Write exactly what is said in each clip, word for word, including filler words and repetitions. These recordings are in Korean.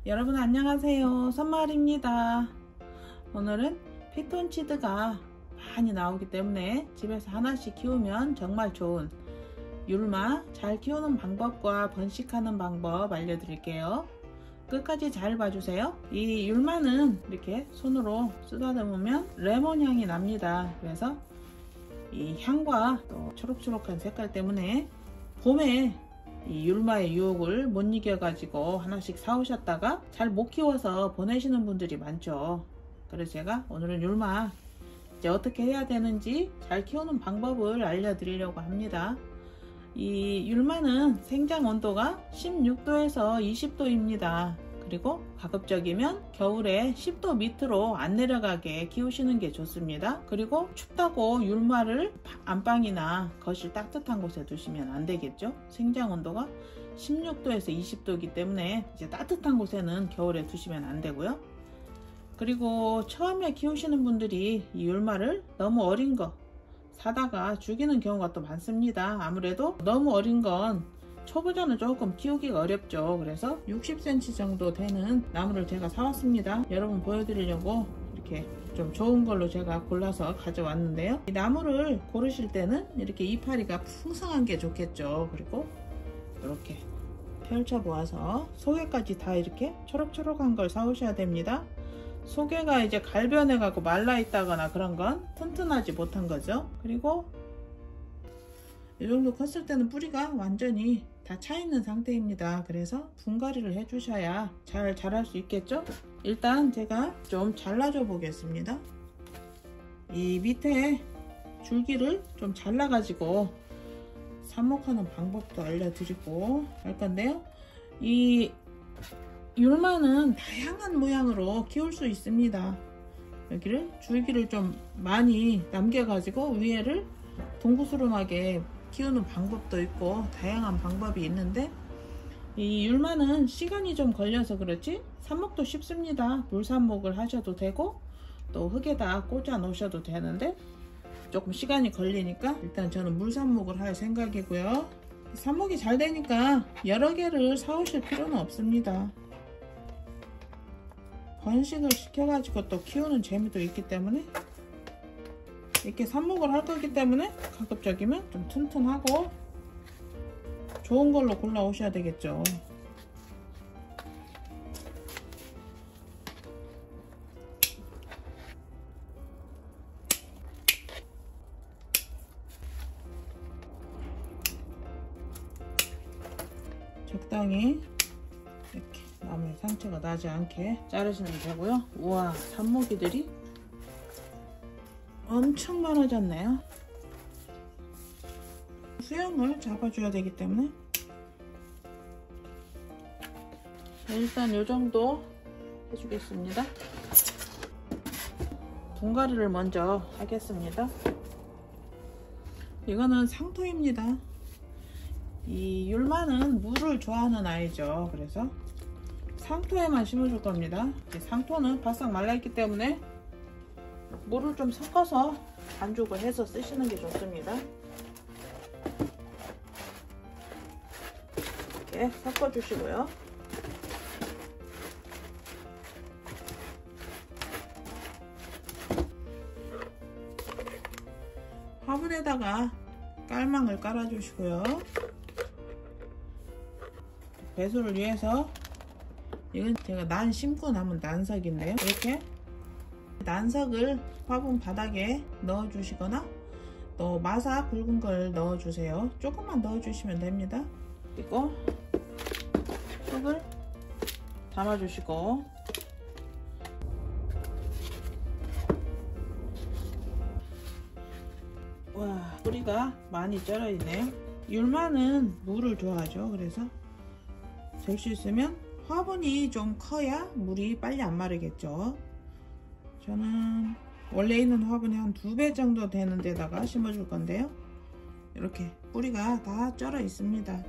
여러분 안녕하세요, 선마을입니다. 오늘은 피톤치드가 많이 나오기 때문에 집에서 하나씩 키우면 정말 좋은 율마 잘 키우는 방법과 번식하는 방법 알려드릴게요. 끝까지 잘 봐주세요. 이 율마는 이렇게 손으로 쓰다듬으면 레몬 향이 납니다. 그래서 이 향과 또 초록초록한 색깔 때문에 봄에 이 율마의 유혹을 못 이겨 가지고 하나씩 사오셨다가 잘 못 키워서 보내시는 분들이 많죠. 그래서 제가 오늘은 율마 이제 어떻게 해야 되는지 잘 키우는 방법을 알려드리려고 합니다. 이 율마는 생장 온도가 십육 도에서 이십 도입니다. 그리고 가급적이면 겨울에 십 도 밑으로 안 내려가게 키우시는 게 좋습니다. 그리고 춥다고 율마를 안방이나 거실 따뜻한 곳에 두시면 안 되겠죠. 생장 온도가 십육 도에서 이십 도이기 때문에 이제 따뜻한 곳에는 겨울에 두시면 안 되고요. 그리고 처음에 키우시는 분들이 이 율마를 너무 어린 거 사다가 죽이는 경우가 또 많습니다. 아무래도 너무 어린 건 초보자는 조금 키우기가 어렵죠. 그래서 육십 센티미터 정도 되는 나무를 제가 사왔습니다. 여러분 보여드리려고 이렇게 좀 좋은 걸로 제가 골라서 가져왔는데요. 이 나무를 고르실 때는 이렇게 이파리가 풍성한 게 좋겠죠. 그리고 이렇게 펼쳐 보아서 속에까지 다 이렇게 초록초록한 걸 사오셔야 됩니다. 속에가 이제 갈변해 갖고 말라 있다거나 그런 건 튼튼하지 못한 거죠. 그리고 이 정도 컸을 때는 뿌리가 완전히 다 차 있는 상태입니다. 그래서 분갈이를 해 주셔야 잘 자랄 수 있겠죠. 일단 제가 좀 잘라줘 보겠습니다. 이 밑에 줄기를 좀 잘라 가지고 삽목하는 방법도 알려드리고 할 건데요. 이 율마는 다양한 모양으로 키울 수 있습니다. 여기를 줄기를 좀 많이 남겨 가지고 위에를 동구스름하게 키우는 방법도 있고 다양한 방법이 있는데, 이 율마는 시간이 좀 걸려서 그렇지 삽목도 쉽습니다. 물삽목을 하셔도 되고 또 흙에다 꽂아 놓으셔도 되는데 조금 시간이 걸리니까 일단 저는 물삽목을 할 생각이고요. 삽목이 잘 되니까 여러 개를 사오실 필요는 없습니다. 번식을 시켜가지고 또 키우는 재미도 있기 때문에 이렇게 삽목을 할 거기 때문에 가급적이면 좀 튼튼하고 좋은 걸로 골라 오셔야 되겠죠. 적당히 이렇게 나무에 상처가 나지 않게 자르시면 되고요. 우와, 삽목이들이 엄청 많아졌네요. 수영을 잡아줘야 되기 때문에 일단 이 정도 해주겠습니다. 분갈이를 먼저 하겠습니다. 이거는 상토입니다. 이 율마는 물을 좋아하는 아이죠. 그래서 상토에만 심어줄 겁니다. 상토는 바싹 말라있기 때문에 물을 좀 섞어서 반죽을 해서 쓰시는 게 좋습니다. 이렇게 섞어 주시고요. 화분에다가 깔망을 깔아 주시고요. 배수를 위해서, 이건 제가 난 심고 남은 난석인데요. 이렇게 난석을 화분 바닥에 넣어 주시거나 또 마사 굵은 걸 넣어 주세요. 조금만 넣어 주시면 됩니다. 그리고 흙을 담아 주시고 와, 뿌리가 많이 쩔어 있네요. 율마는 물을 좋아하죠. 그래서 될 수 있으면 화분이 좀 커야 물이 빨리 안 마르겠죠. 저는 원래 있는 화분이 한 두 배 정도 되는 데다가 심어줄 건데요. 이렇게 뿌리가 다 쩔어 있습니다.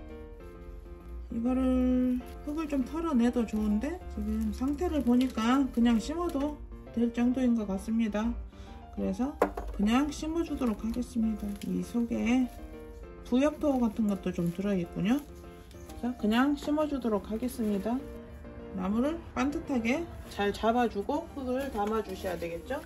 이거를 흙을 좀 털어내도 좋은데 지금 상태를 보니까 그냥 심어도 될 정도인 것 같습니다. 그래서 그냥 심어주도록 하겠습니다. 이 속에 부엽토 같은 것도 좀 들어있군요. 그래서 그냥 심어주도록 하겠습니다. 나무를 반듯하게 잘 잡아주고 흙을 담아 주셔야 되겠죠.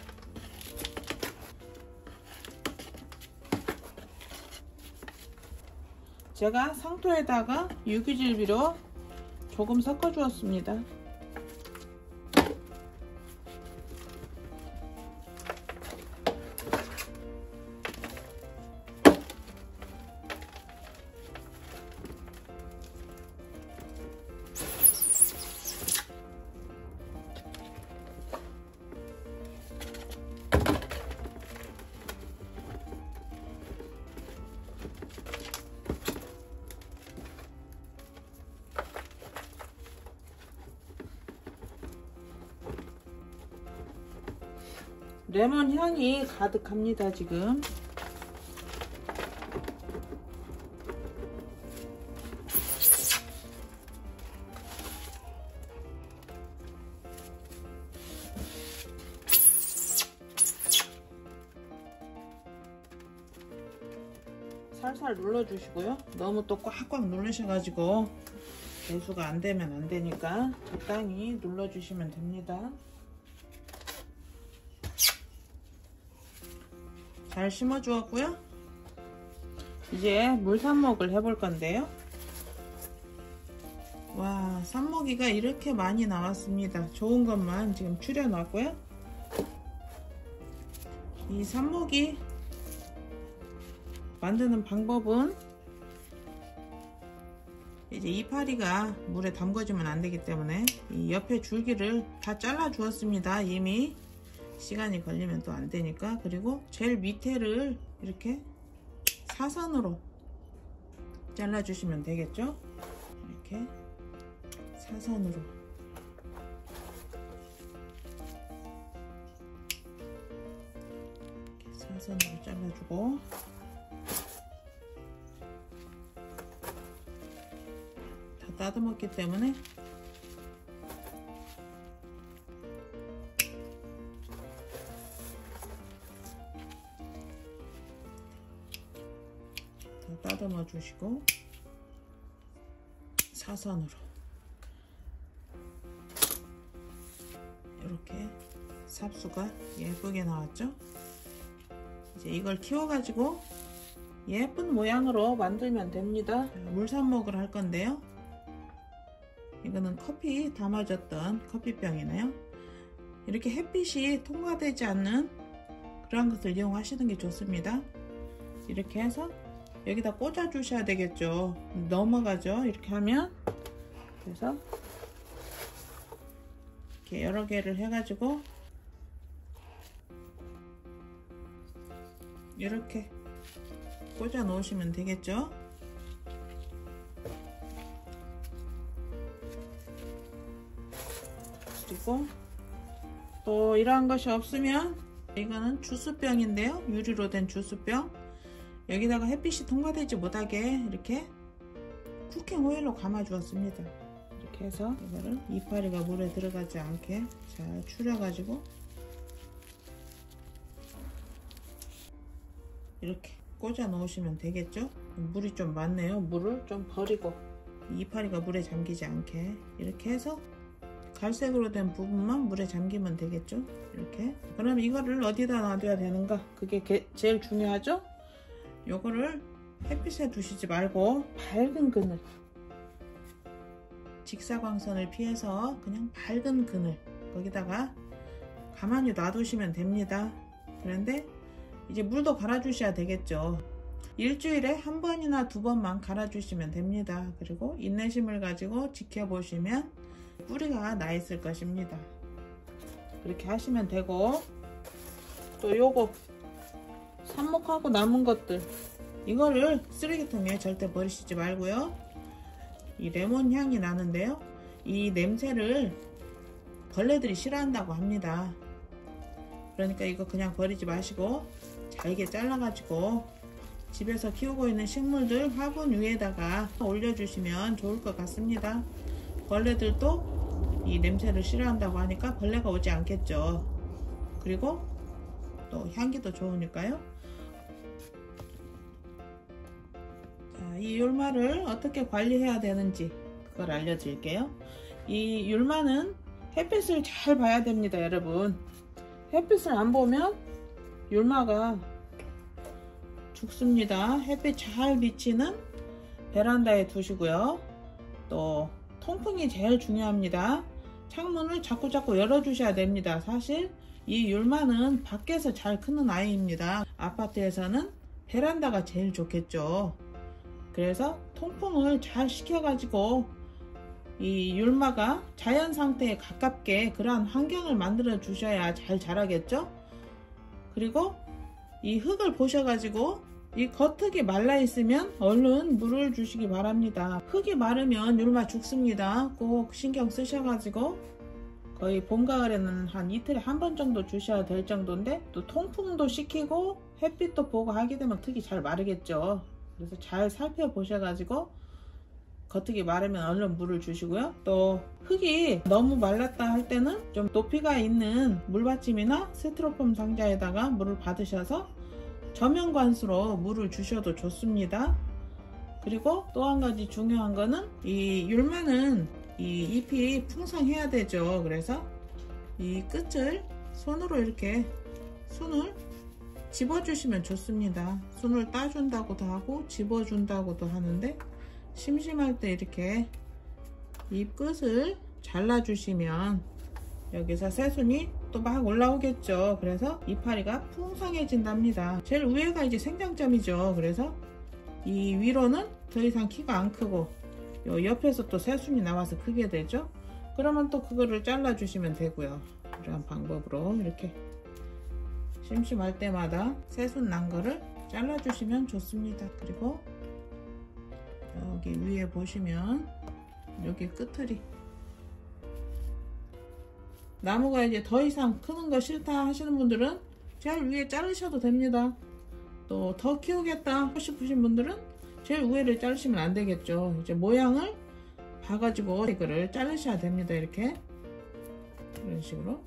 제가 상토에다가 유기질비료 조금 섞어 주었습니다. 레몬 향이 가득합니다. 지금 살살 눌러주시고요. 너무 또 꽉꽉 누르셔가지고 배수가 안되면 안되니까 적당히 눌러주시면 됩니다. 잘 심어 주었고요. 이제 물 삽목을 해볼 건데요. 와, 삽목이가 이렇게 많이 나왔습니다. 좋은 것만 지금 추려 놨고요. 이 삽목이 만드는 방법은 이제 이파리가 물에 담궈지면 안 되기 때문에 이 옆에 줄기를 다 잘라 주었습니다. 이미 시간이 걸리면 또 안 되니까. 그리고 제일 밑에를 이렇게 사선으로 잘라 주시면 되겠죠. 이렇게 사선으로 이렇게 사선으로 잘라주고, 다 따듬었기 때문에 따듬어 주시고 사선으로 이렇게 삽수가 예쁘게 나왔죠. 이제 이걸 키워 가지고 예쁜 모양으로 만들면 됩니다. 물삽목을 할 건데요. 이거는 커피 담아줬던 커피병이네요. 이렇게 햇빛이 통과되지 않는 그런 것을 이용하시는 게 좋습니다. 이렇게 해서 여기다 꽂아 주셔야 되겠죠. 넘어가죠. 이렇게 하면. 그래서 이렇게 여러 개를 해가지고 이렇게 꽂아 놓으시면 되겠죠. 그리고 또 이러한 것이 없으면 이거는 주스병인데요. 유리로 된 주스병. 여기다가 햇빛이 통과되지 못하게 이렇게 쿠킹 오일로 감아 주었습니다. 이렇게 해서 이거를 이파리가 물에 들어가지 않게 잘 추려 가지고 이렇게 꽂아 놓으시면 되겠죠. 물이 좀 많네요. 물을 좀 버리고 이파리가 물에 잠기지 않게 이렇게 해서 갈색으로 된 부분만 물에 잠기면 되겠죠. 이렇게. 그럼 이거를 어디다 놔둬야 되는가, 그게 게, 제일 중요하죠. 요거를 햇빛에 두시지 말고 밝은 그늘, 직사광선을 피해서 그냥 밝은 그늘, 거기다가 가만히 놔두시면 됩니다. 그런데 이제 물도 갈아 주셔야 되겠죠. 일주일에 한 번이나 두 번만 갈아 주시면 됩니다. 그리고 인내심을 가지고 지켜보시면 뿌리가 나 있을 것입니다. 그렇게 하시면 되고, 또 요거 삽목하고 남은 것들, 이거를 쓰레기통에 절대 버리시지 말고요. 이 레몬 향이 나는데요, 이 냄새를 벌레들이 싫어한다고 합니다. 그러니까 이거 그냥 버리지 마시고 잘게 잘라 가지고 집에서 키우고 있는 식물들 화분 위에다가 올려주시면 좋을 것 같습니다. 벌레들도 이 냄새를 싫어한다고 하니까 벌레가 오지 않겠죠. 그리고 또 향기도 좋으니까요. 자, 이 율마를 어떻게 관리해야 되는지 그걸 알려드릴게요. 이 율마는 햇빛을 잘 봐야 됩니다, 여러분. 햇빛을 안 보면 율마가 죽습니다. 햇빛 잘 비치는 베란다에 두시고요. 또 통풍이 제일 중요합니다. 창문을 자꾸자꾸 열어주셔야 됩니다. 사실 이 율마는 밖에서 잘 크는 아이입니다. 아파트에서는 베란다가 제일 좋겠죠. 그래서 통풍을 잘 시켜가지고 이 율마가 자연 상태에 가깝게 그러한 환경을 만들어 주셔야 잘 자라겠죠. 그리고 이 흙을 보셔가지고 이 겉흙이 말라 있으면 얼른 물을 주시기 바랍니다. 흙이 마르면 율마 죽습니다. 꼭 신경 쓰셔가지고 거의 봄 가을에는 한 이틀에 한 번 정도 주셔야 될 정도인데, 또 통풍도 시키고 햇빛도 보고 하게 되면 흙이 잘 마르겠죠. 그래서 잘 살펴보셔가지고 겉흙이 마르면 얼른 물을 주시고요. 또 흙이 너무 말랐다 할 때는 좀 높이가 있는 물받침이나 스티로폼 상자에다가 물을 받으셔서 저면관수로 물을 주셔도 좋습니다. 그리고 또 한 가지 중요한 거는 이 율마는 이 잎이 풍성해야 되죠. 그래서 이 끝을 손으로 이렇게 손을 집어주시면 좋습니다. 손을 따준다고도 하고 집어준다고도 하는데, 심심할 때 이렇게 잎 끝을 잘라주시면 여기서 새순이 또 막 올라오겠죠. 그래서 이파리가 풍성해진답니다. 제일 위에가 이제 생장점이죠. 그래서 이 위로는 더 이상 키가 안 크고 요 옆에서 또 새순이 나와서 크게 되죠. 그러면 또 그거를 잘라 주시면 되고요. 이런 방법으로 이렇게 심심할 때마다 새순 난 거를 잘라 주시면 좋습니다. 그리고 여기 위에 보시면 여기 끝털이 나무가 이제 더 이상 크는 거 싫다 하시는 분들은 제일 위에 자르셔도 됩니다. 또 더 키우겠다 싶으신 분들은 제일 위에를 자르시면 안 되겠죠. 이제 모양을 봐가지고 이거를 자르셔야 됩니다. 이렇게 이런 식으로.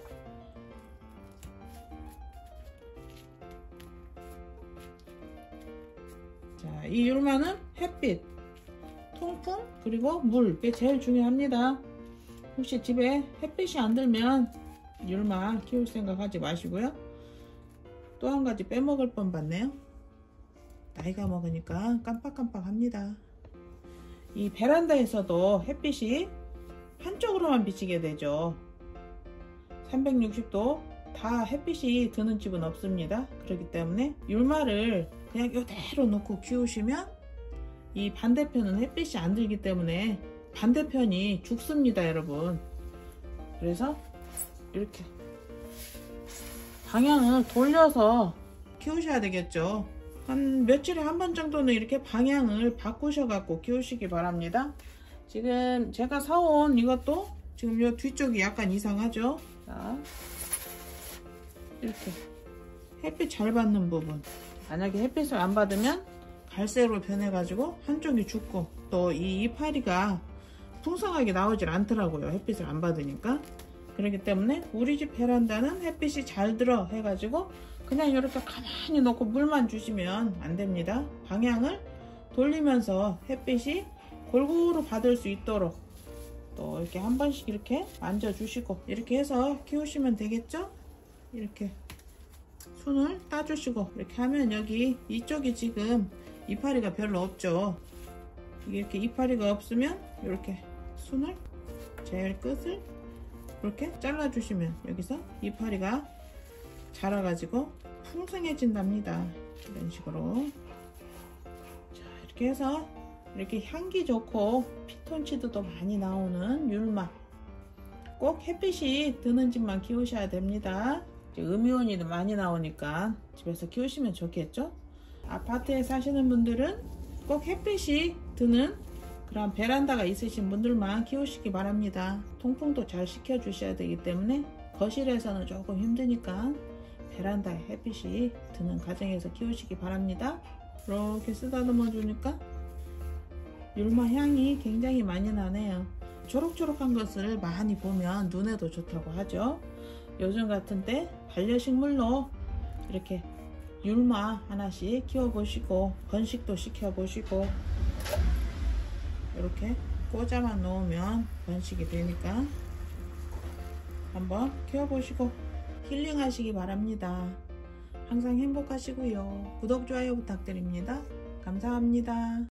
자, 이 율마는 햇빛, 통풍, 그리고 물, 이게 제일 중요합니다. 혹시 집에 햇빛이 안 들면 율마 키울 생각 하지 마시고요. 또 한 가지 빼먹을 뻔 봤네요. 나이가 먹으니까 깜빡깜빡 합니다. 이 베란다에서도 햇빛이 한쪽으로만 비치게 되죠. 삼백육십 도 다 햇빛이 드는 집은 없습니다. 그렇기 때문에 율마를 그냥 이대로 놓고 키우시면 이 반대편은 햇빛이 안 들기 때문에 반대편이 죽습니다, 여러분. 그래서 이렇게 방향을 돌려서 키우셔야 되겠죠. 한 며칠에 한 번 정도는 이렇게 방향을 바꾸셔 갖고 키우시기 바랍니다. 지금 제가 사온 이것도 지금 요 뒤쪽이 약간 이상하죠. 자, 이렇게 햇빛 잘 받는 부분, 만약에 햇빛을 안 받으면 갈색으로 변해 가지고 한쪽이 죽고, 또 이 이파리가 풍성하게 나오질 않더라고요, 햇빛을 안 받으니까. 그렇기 때문에 우리 집 베란다는 햇빛이 잘 들어 해가지고 그냥 이렇게 가만히 놓고 물만 주시면 안 됩니다. 방향을 돌리면서 햇빛이 골고루 받을 수 있도록 또 이렇게 한 번씩 이렇게 만져 주시고 이렇게 해서 키우시면 되겠죠. 이렇게 손을 따주시고 이렇게 하면 여기 이쪽이 지금 이파리가 별로 없죠. 이렇게 이파리가 없으면 이렇게 손을 제일 끝을 이렇게 잘라 주시면 여기서 이파리가 자라가지고 풍성해진답니다. 이런 식으로. 자, 이렇게 해서 이렇게 향기 좋고 피톤치드도 많이 나오는 율마, 꼭 햇빛이 드는 집만 키우셔야 됩니다. 음이온이 많이 나오니까 집에서 키우시면 좋겠죠. 아파트에 사시는 분들은 꼭 햇빛이 드는 그런 베란다가 있으신 분들만 키우시기 바랍니다. 통풍도 잘 시켜 주셔야 되기 때문에 거실에서는 조금 힘드니까 베란다에 햇빛이 드는 가정에서 키우시기 바랍니다. 이렇게 쓰다듬어 주니까 율마 향이 굉장히 많이 나네요. 초록초록한 것을 많이 보면 눈에도 좋다고 하죠. 요즘 같은 때 반려식물로 이렇게 율마 하나씩 키워보시고 번식도 시켜보시고 이렇게 꽂아만 놓으면 번식이 되니까 한번 키워보시고 힐링하시기 바랍니다. 항상 행복하시고요. 구독, 좋아요 부탁드립니다. 감사합니다.